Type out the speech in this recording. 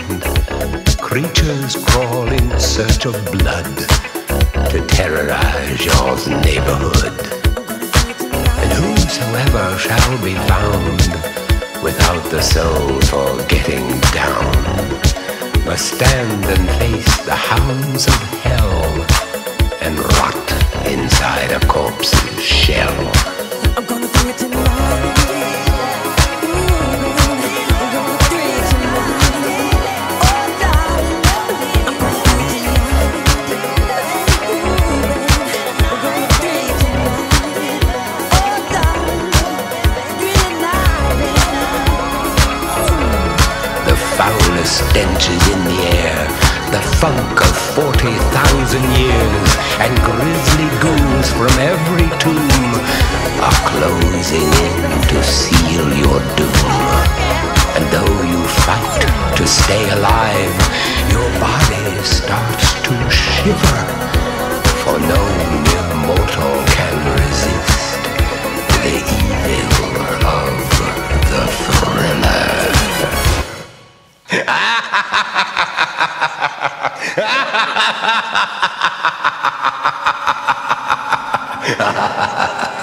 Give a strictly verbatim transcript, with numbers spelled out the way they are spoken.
land. Creatures crawl in search of blood to terrorize your neighborhood. And whosoever shall be found without the soul for getting down must stand and face the hounds of hell and rot inside a corpse's shell. I'm gonna do it tonight. Stench is in the air, the funk of forty thousand years, and grisly ghouls from every tomb are closing in to seal your doom. And though you fight to stay alive, your body starts to shiver, for no mere mortal can resist the evil of the thriller. Ha ha ha ha!